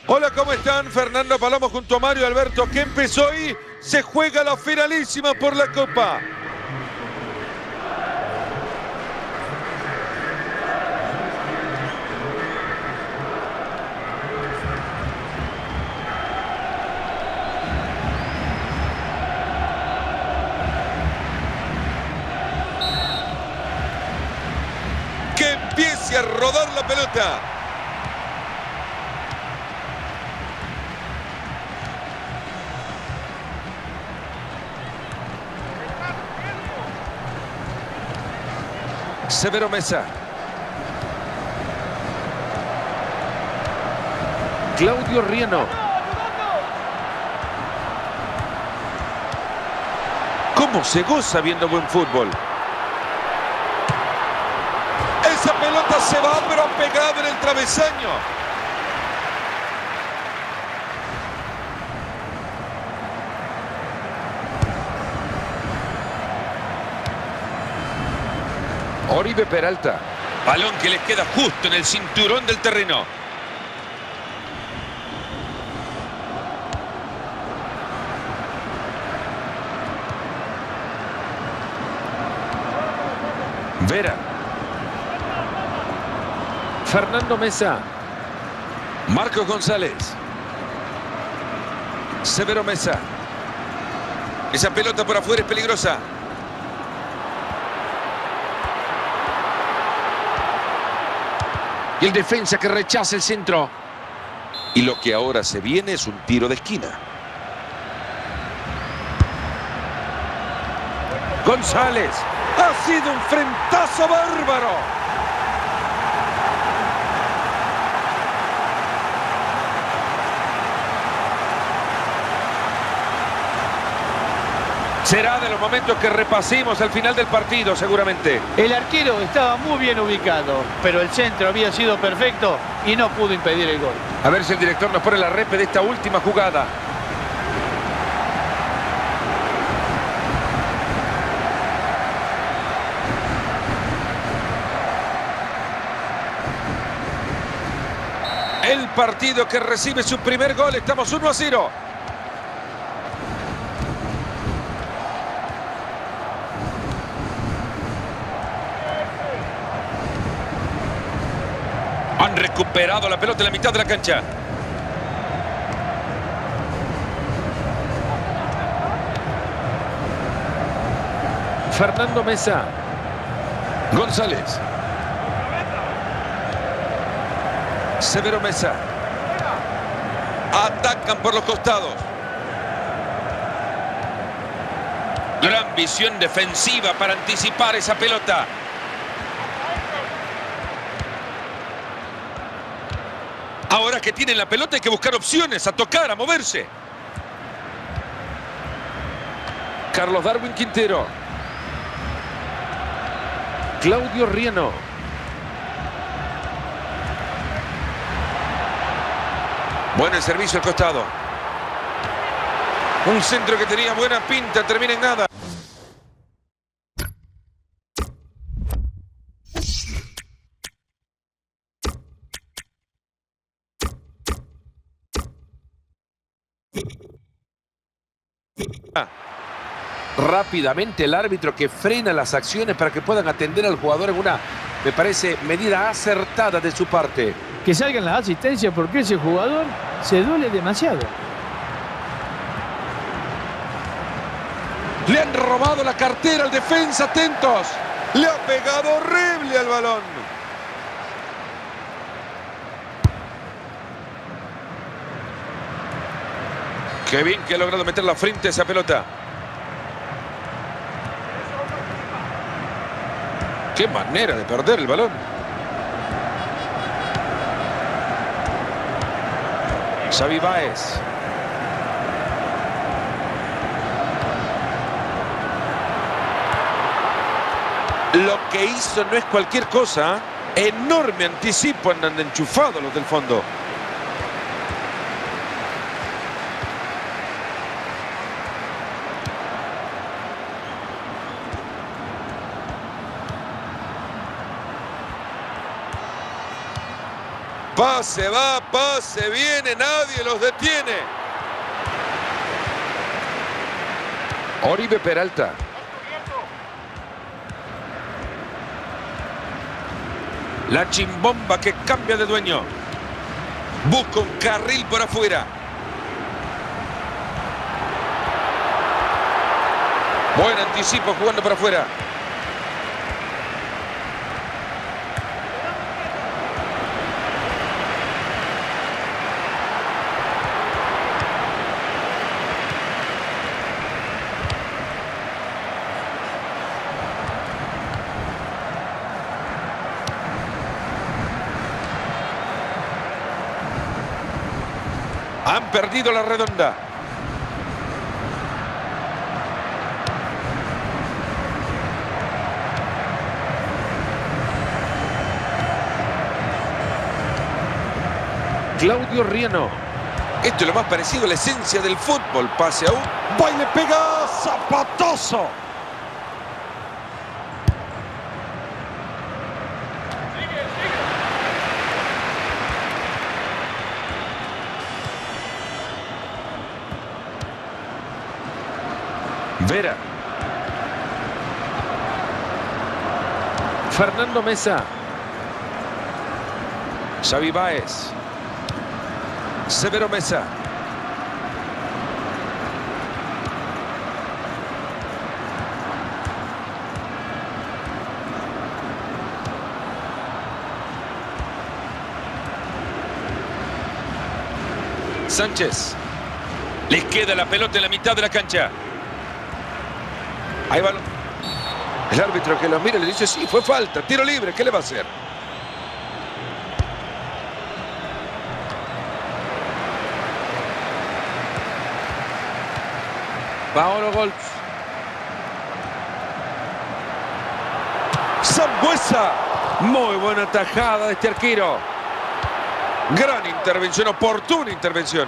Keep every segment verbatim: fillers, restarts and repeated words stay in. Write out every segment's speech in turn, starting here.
Hola, ¿cómo están? Fernando Palomo junto a Mario Alberto, que empezó y se juega la finalísima por la Copa. Que empiece a rodar la pelota. Severo Mesa. Claudio Rieno. ¿Cómo se goza viendo buen fútbol? Esa pelota se va, pero ha pegado en el travesaño. Oribe Peralta. Balón que les queda justo en el cinturón del terreno. Vera. Fernando Mesa. Marcos González. Severo Mesa. Esa pelota por afuera es peligrosa. Y el defensa que rechaza el centro. Y lo que ahora se viene es un tiro de esquina. González. Ha sido un frentazo bárbaro. Será de los momentos que repasemos al final del partido, seguramente. El arquero estaba muy bien ubicado, pero el centro había sido perfecto y no pudo impedir el gol. A ver si el director nos pone la repe de esta última jugada. El partido que recibe su primer gol. Estamos uno a cero. Han recuperado la pelota en la mitad de la cancha. Fernando Mesa. González. Severo Mesa. Atacan por los costados. Gran visión defensiva para anticipar esa pelota. Ahora que tienen la pelota hay que buscar opciones, a tocar, a moverse. Carlos Darwin Quintero. Claudio Rieno. Buen el servicio al costado. Un centro que tenía buena pinta, termina en nada. Rápidamente el árbitro que frena las acciones para que puedan atender al jugador en una, me parece, medida acertada de su parte. Que salgan las asistencias porque ese jugador se duele demasiado. Le han robado la cartera al defensa, atentos. Le ha pegado horrible al balón. Qué bien que ha logrado meter la frente a esa pelota. Qué manera de perder el balón. Xavi Báez. Lo que hizo no es cualquier cosa. Enorme anticipo, andan enchufados los del fondo. Pase va, pase viene, nadie los detiene. Oribe Peralta. La chimbomba que cambia de dueño. Busca un carril por afuera. Buen anticipo jugando por afuera. Han perdido la redonda. Claudio Riano. Esto es lo más parecido a la esencia del fútbol. Pase a un... ¡Va y le pega! ¡Zapatazo! Vera. Fernando Mesa. Xavi Báez. Severo Mesa. Sánchez. Les queda la pelota en la mitad de la cancha. Ahí va. El árbitro que lo mira le dice, sí, fue falta, tiro libre, ¿qué le va a hacer? Paolo Golz. Sambuesa. Muy buena tajada de este arquero. Gran intervención, oportuna intervención.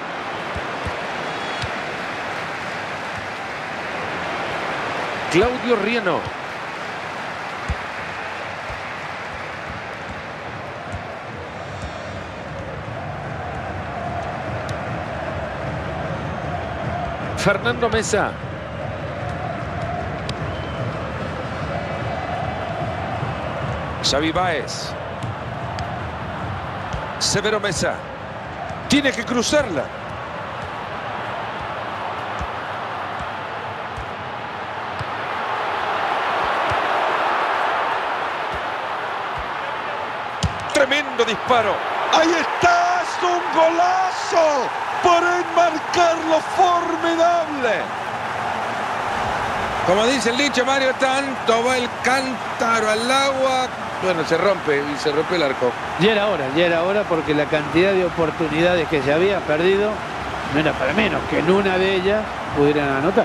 Claudio Riano. Fernando Mesa. Xavi Báez. Severo Mesa. Tiene que cruzarla. Tremendo disparo. ¡Ahí está! ¡Es un golazo! ¡Por enmarcarlo formidable! Como dice el dicho, Mario, tanto va el cántaro al agua. Bueno, se rompe y se rompe el arco. Ya era hora, ya era hora porque la cantidad de oportunidades que se había perdido no era para menos que en una de ellas pudieran anotar.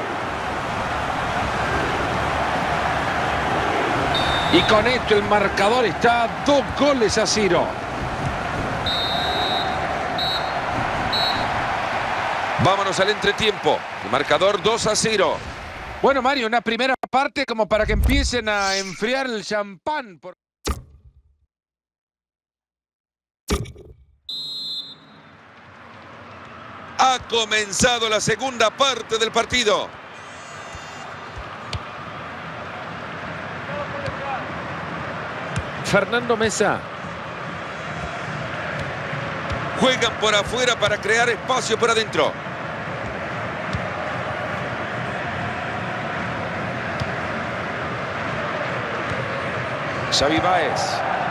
Y con esto el marcador está a dos goles a cero. Vámonos al entretiempo. El marcador dos a cero. Bueno, Mario, una primera parte como para que empiecen a enfriar el champán. Por... Ha comenzado la segunda parte del partido. Fernando Mesa. Juegan por afuera para crear espacio por adentro. Xavi Báez.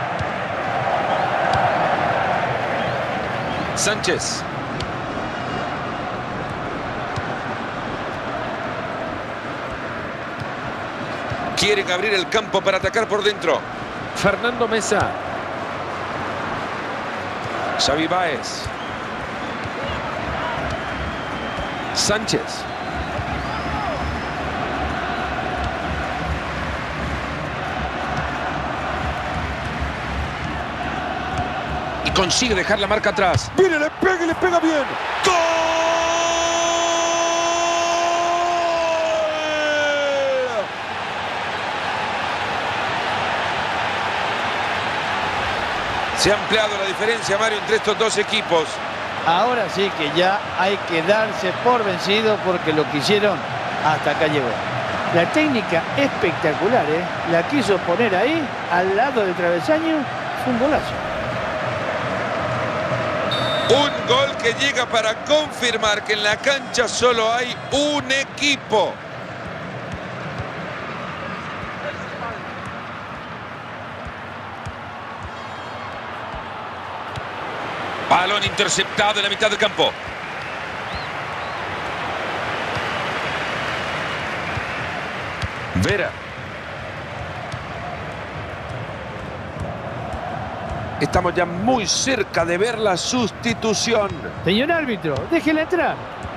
Sánchez. Quieren abrir el campo para atacar por dentro. Fernando Mesa. Xavi Báez. Sánchez. Y consigue dejar la marca atrás. ¡Mire, le pega y le pega bien! ¡Gol! Se ha ampliado la diferencia, Mario, entre estos dos equipos. Ahora sí que ya hay que darse por vencido porque lo que hicieron hasta acá llegó. La técnica espectacular, ¿eh? La quiso poner ahí, al lado del travesaño, fue un golazo. Un gol que llega para confirmar que en la cancha solo hay un equipo. Balón interceptado en la mitad del campo. Vera. Estamos ya muy cerca de ver la sustitución. Señor árbitro, déjela entrar.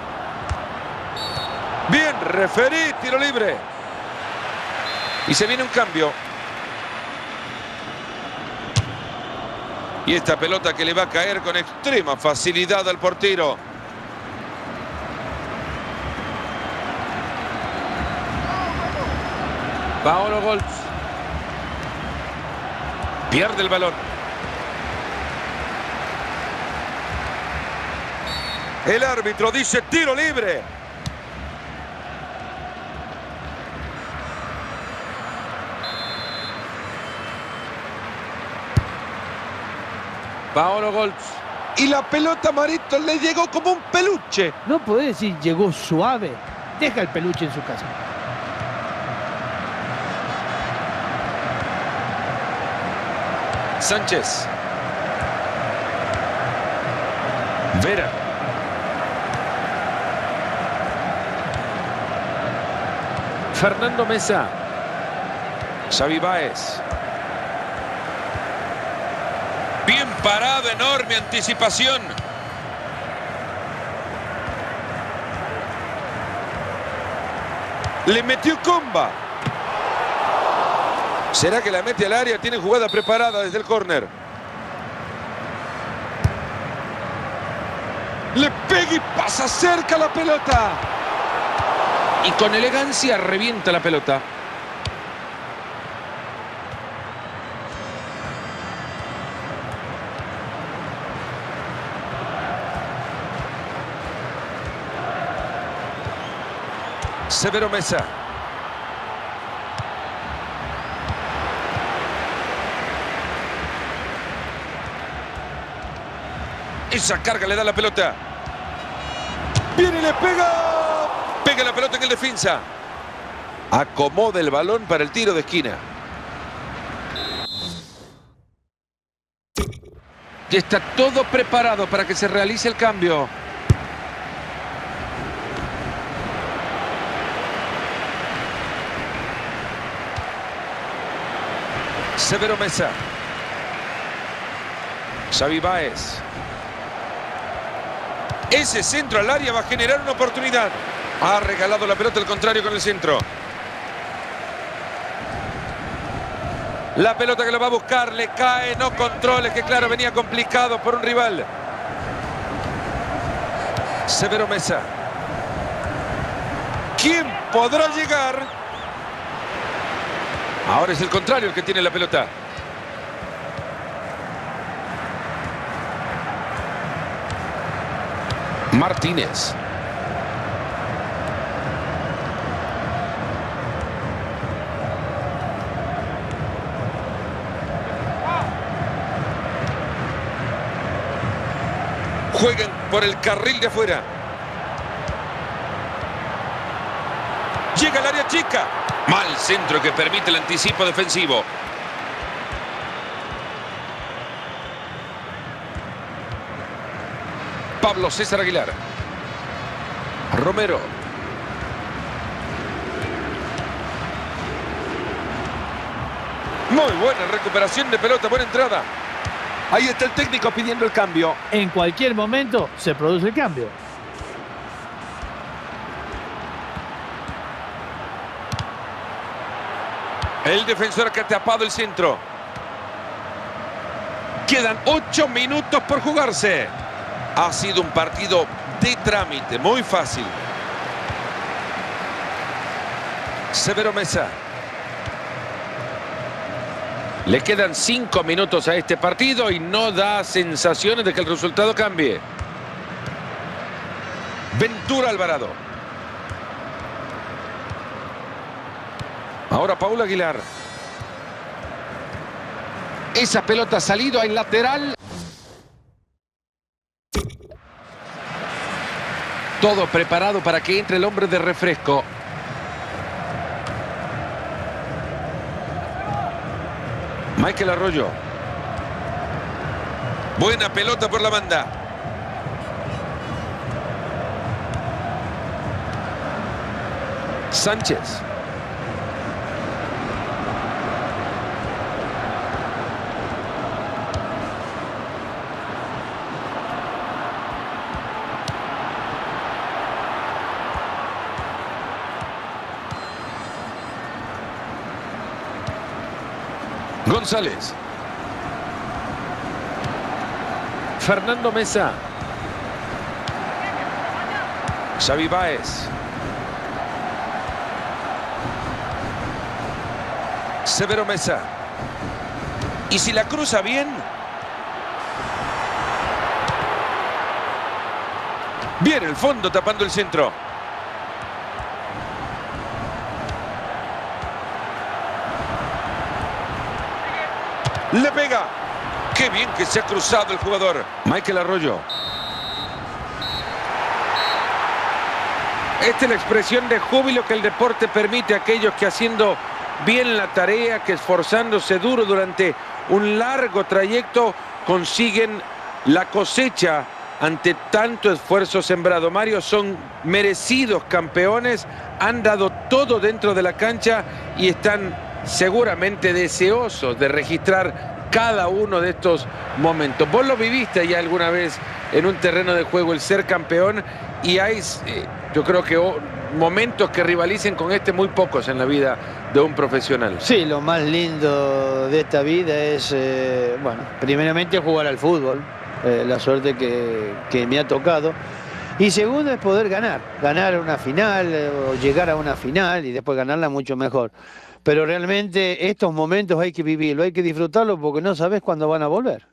Bien, referí, tiro libre. Y se viene un cambio. Y esta pelota que le va a caer con extrema facilidad al portero. Paolo Goltz. Pierde el balón. El árbitro dice tiro libre. Paolo Goltz. Y la pelota, Marito, le llegó como un peluche. No podés decir llegó suave. Deja el peluche en su casa. Sánchez. Vera. Fernando Mesa. Xavi Báez. Bien parado, enorme anticipación. Le metió comba. ¿Será que la mete al área? Tiene jugada preparada desde el córner. Le pega y pasa cerca la pelota. Y con elegancia revienta la pelota. Severo Mesa. Esa carga le da la pelota. Viene y le pega. Pega la pelota en el defensa. Acomoda el balón para el tiro de esquina. Y está todo preparado para que se realice el cambio. Severo Mesa. Xavi Báez. Ese centro al área va a generar una oportunidad. Ha regalado la pelota al contrario con el centro. La pelota que lo va a buscar, le cae, no controles, que claro, venía complicado por un rival. Severo Mesa. ¿Quién podrá llegar? Ahora es el contrario el que tiene la pelota. Martínez. Juegan por el carril de afuera. Llega al área chica. Mal centro que permite el anticipo defensivo. Pablo César Aguilar. Romero. Muy buena recuperación de pelota, buena entrada. Ahí está el técnico pidiendo el cambio. En cualquier momento se produce el cambio. El defensor que ha tapado el centro. Quedan ocho minutos por jugarse. Ha sido un partido de trámite, muy fácil. Severo Mesa. Le quedan cinco minutos a este partido y no da sensaciones de que el resultado cambie. Ventura Alvarado. Ahora Paul Aguilar. Esa pelota ha salido en lateral. Todo preparado para que entre el hombre de refresco. Michael Arroyo. Buena pelota por la banda. Sánchez. González. Fernando Mesa. Xavi Báez. Severo Mesa. Y si la cruza bien. Bien el fondo tapando el centro. Le pega. Qué bien que se ha cruzado el jugador. Michael Arroyo. Esta es la expresión de júbilo que el deporte permite a aquellos que haciendo bien la tarea, que esforzándose duro durante un largo trayecto consiguen la cosecha ante tanto esfuerzo sembrado. Mario, son merecidos campeones, han dado todo dentro de la cancha y están seguramente deseosos de registrar cada uno de estos momentos. Vos lo viviste ya alguna vez en un terreno de juego, el ser campeón, y hay, eh, yo creo que oh, momentos que rivalicen con este muy pocos en la vida de un profesional. Sí, lo más lindo de esta vida es, eh, bueno, primeramente jugar al fútbol, eh, la suerte que, que me ha tocado. Y segundo es poder ganar, ganar una final eh, o llegar a una final y después ganarla mucho mejor. Pero realmente estos momentos hay que vivirlo, hay que disfrutarlo porque no sabes cuándo van a volver.